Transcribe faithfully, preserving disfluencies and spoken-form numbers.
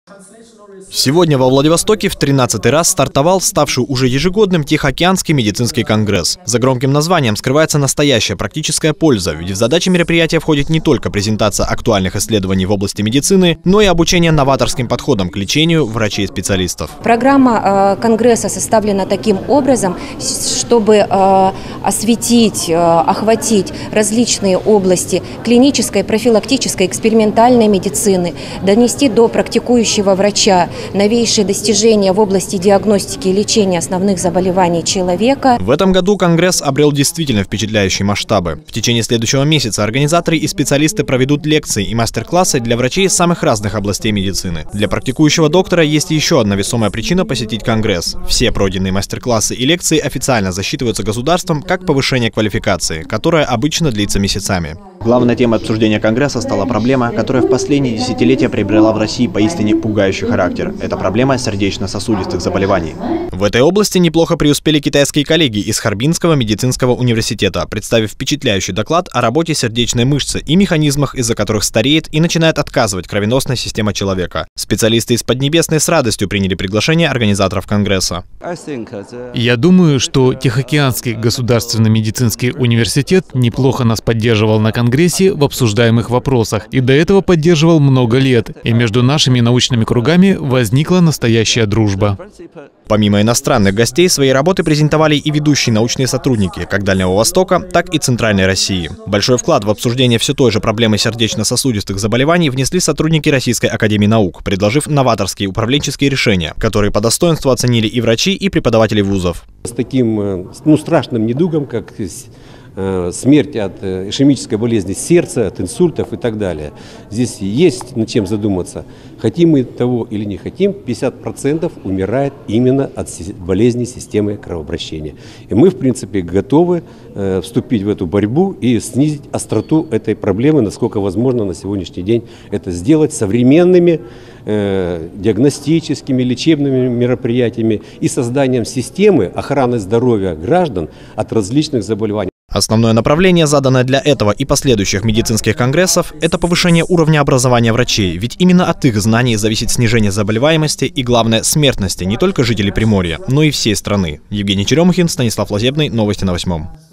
Сегодня во Владивостоке в тринадцатый раз стартовал ставший уже ежегодным Тихоокеанский медицинский конгресс. За громким названием скрывается настоящая практическая польза, ведь в задачи мероприятия входит не только презентация актуальных исследований в области медицины, но и обучение новаторским подходам к лечению врачей-специалистов. Программа э, конгресса составлена таким образом, чтобы э, осветить, э, охватить различные области клинической, профилактической, экспериментальной медицины, донести до практикующего врача новейшие достижения в области диагностики и лечения основных заболеваний человека. В этом году конгресс обрел действительно впечатляющие масштабы. В течение следующего месяца организаторы и специалисты проведут лекции и мастер-классы для врачей из самых разных областей медицины. Для практикующего доктора есть еще одна весомая причина посетить конгресс. Все пройденные мастер-классы и лекции официально засчитываются государством как повышение квалификации, которая обычно длится месяцами. Главной темой обсуждения конгресса стала проблема, которая в последние десятилетия приобрела в России поистине пугающий характер. Это проблема сердечно-сосудистых заболеваний. В этой области неплохо преуспели китайские коллеги из Харбинского медицинского университета, представив впечатляющий доклад о работе сердечной мышцы и механизмах, из-за которых стареет и начинает отказывать кровеносная система человека. Специалисты из Поднебесной с радостью приняли приглашение организаторов конгресса. Я думаю, что Тихоокеанский государственный медицинский университет неплохо нас поддерживал на конгрессе в обсуждаемых вопросах и до этого поддерживал много лет, и между нашими научными кругами возникла настоящая дружба. Помимо иностранных гостей, свои работы презентовали и ведущие научные сотрудники как Дальнего Востока, так и Центральной России. Большой вклад в обсуждение все той же проблемы сердечно-сосудистых заболеваний внесли сотрудники Российской академии наук, предложив новаторские управленческие решения, которые по достоинству оценили и врачи, и преподаватели вузов. С таким ну, страшным недугом, как смерть от ишемической болезни сердца, от инсультов и так далее. Здесь есть над чем задуматься. Хотим мы того или не хотим, пятьдесят процентов умирает именно от болезни системы кровообращения. И мы, в принципе, готовы э, вступить в эту борьбу и снизить остроту этой проблемы, насколько возможно на сегодняшний день это сделать современными э, диагностическими, лечебными мероприятиями и созданием системы охраны здоровья граждан от различных заболеваний. Основное направление, заданное для этого и последующих медицинских конгрессов, это повышение уровня образования врачей, ведь именно от их знаний зависит снижение заболеваемости и, главное, смертности не только жителей Приморья, но и всей страны. Евгений Черемухин, Станислав Лазебный, новости на восьмом.